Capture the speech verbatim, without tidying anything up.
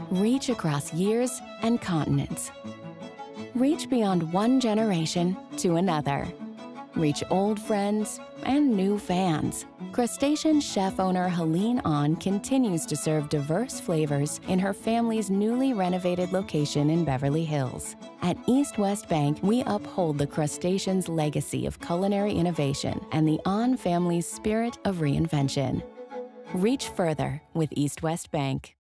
Reach across years and continents. Reach beyond one generation to another. Reach old friends and new fans. Crustacean chef owner Helene An continues to serve diverse flavors in her family's newly renovated location in Beverly Hills. At East West Bank, we uphold the Crustacean's legacy of culinary innovation and the An family's spirit of reinvention. Reach further with East West Bank.